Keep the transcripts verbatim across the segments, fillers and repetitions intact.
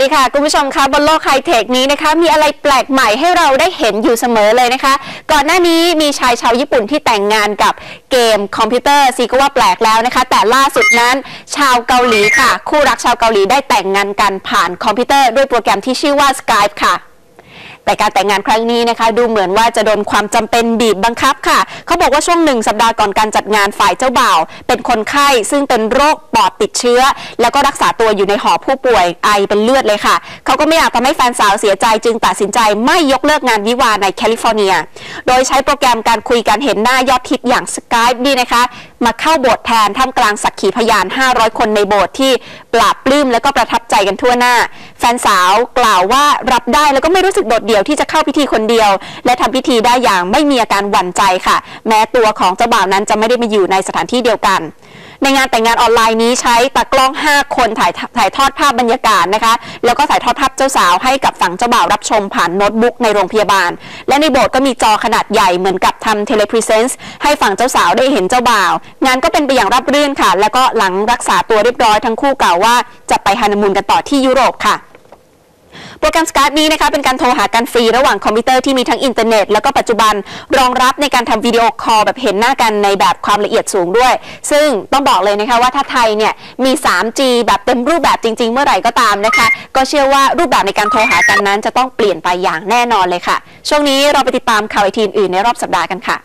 ดีค่ะคุณผู้ชมคะบนโลกไฮเทคนี้นะคะมีอะไรแปลกใหม่ให้เราได้เห็นอยู่เสมอเลยนะคะก่อนหน้านี้มีชายชาวญี่ปุ่นที่แต่งงานกับเกมคอมพิวเตอร์ซีก็ว่าแปลกแล้วนะคะแต่ล่าสุดนั้นชาวเกาหลีค่ะคู่รักชาวเกาหลีได้แต่งงานกันผ่านคอมพิวเตอร์ด้วยโปรแกรมที่ชื่อว่า Skype ค่ะแต่การแต่งงานครั้งนี้นะคะดูเหมือนว่าจะโดนความจำเป็นบีบบังคับค่ะเขาบอกว่าช่วงหนึ่งสัปดาห์ก่อนการจัดงานฝ่ายเจ้าบ่าวเป็นคนไข้ซึ่งเป็นโรคปอดติดเชื้อแล้วก็รักษาตัวอยู่ในหอผู้ป่วยไอเป็นเลือดเลยค่ะเขาก็ไม่อยากทำให้แฟนสาวเสียใจจึงตัดสินใจไม่ยกเลิกงานวิวาห์ในแคลิฟอร์เนียโดยใช้โปรแกรมการคุยกันเห็นหน้ายอดฮิตอย่าง Skype ดีนะคะมาเข้าโบสถ์แทนท่ามกลางสักขีพยานห้าร้อยคนในโบสถ์ที่ปราบปลื้มและก็ประทับใจกันทั่วหน้าแฟนสาวกล่าวว่ารับได้แล้วก็ไม่รู้สึกโดดเดี่ยวที่จะเข้าพิธีคนเดียวและทำพิธีได้อย่างไม่มีอาการหวั่นใจค่ะแม้ตัวของเจ้าบ่าวนั้นจะไม่ได้มาอยู่ในสถานที่เดียวกันในงานแต่งงานออนไลน์นี้ใช้ตากล้องห้าคนถ่ายถ่ายทอดภาพบรรยากาศนะคะแล้วก็ถ่ายทอดภาพเจ้าสาวให้กับฝั่งเจ้าบ่าวรับชมผ่านโน้ตบุ๊กในโรงพยาบาลและในโบสถ์ก็มีจอขนาดใหญ่เหมือนกับทำเทเลพรีเซนซ์ให้ฝั่งเจ้าสาวได้เห็นเจ้าบ่าวงานก็เป็นไปอย่างราบรื่นค่ะแล้วก็หลังรักษาตัวเรียบร้อยทั้งคู่กล่าวว่าจะไปฮันนีมูนกันต่อที่ยุโรปค่ะโปรแกรม Skype นี้นะคะเป็นการโทรหากันฟรีระหว่างคอมพิวเตอร์ที่มีทั้งอินเทอร์เน็ตแล้วก็ปัจจุบันรองรับในการทำวิดีโอคอลแบบเห็นหน้ากันในแบบความละเอียดสูงด้วยซึ่งต้องบอกเลยนะคะว่าถ้าไทยเนี่ยมี ทรีจี แบบเต็มรูปแบบจริงๆเมื่อไหร่ก็ตามนะคะก็เชื่อว่ารูปแบบในการโทรหากันนั้นจะต้องเปลี่ยนไปอย่างแน่นอนเลยค่ะช่วงนี้เราไปติดตามข่าวไอทีอื่นในรอบสัปดาห์กันค่ะ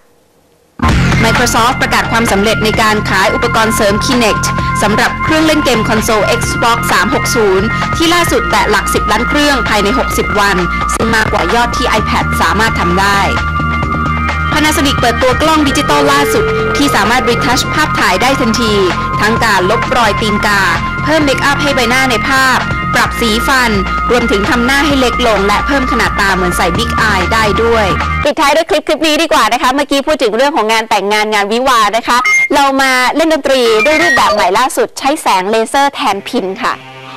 Microsoft ประกาศความสำเร็จในการขายอุปกรณ์เสริม Kinect สำหรับเครื่องเล่นเกมคอนโซล Xbox สามหกศูนย์ที่ล่าสุดแตะหลักสิบล้านเครื่องภายในหกสิบวันซึ่งมากกว่ายอดที่ iPad สามารถทำได้ Panasonic เปิดตัวกล้องดิจิตอลล่าสุดที่สามารถ Retouch ภาพถ่ายได้ทันทีทั้งการลบรอยตีนกาเพิ่มเมคอัพให้ใบหน้าในภาพปรับสีฟันรวมถึงทำหน้าให้เล็กลงและเพิ่มขนาดตาเหมือนใส่บิ๊กอายได้ด้วยปิดท้ายด้วยคลิปคลิปนี้ดีกว่านะคะเมื่อกี้พูดถึงเรื่องของงานแต่งงานงานวิวาห์นะคะเรามาเล่นดนตรีด้วยรูปแบบใหม่ล่าสุดใช้แสงเลเซอร์แทนพินค่ะ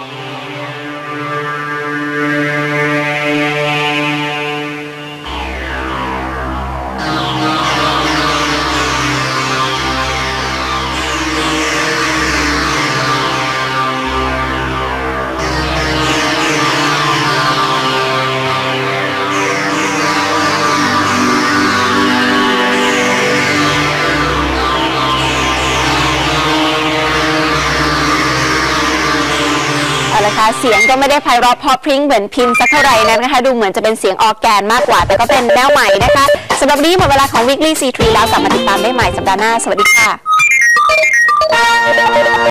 เสียงก็ไม่ได้ไพเราะเพราะพริ้งเหมือนพินสักเท่าไหร่นะคะดูเหมือนจะเป็นเสียงออร์แกนมากกว่าแต่ก็เป็นแนวใหม่นะคะสำหรับนี้หมดเวลาของ Weekly ซี ทรี แล้วกลับมาติดตามได้ใหม่สัปดาห์หน้าสวัสดีค่ะ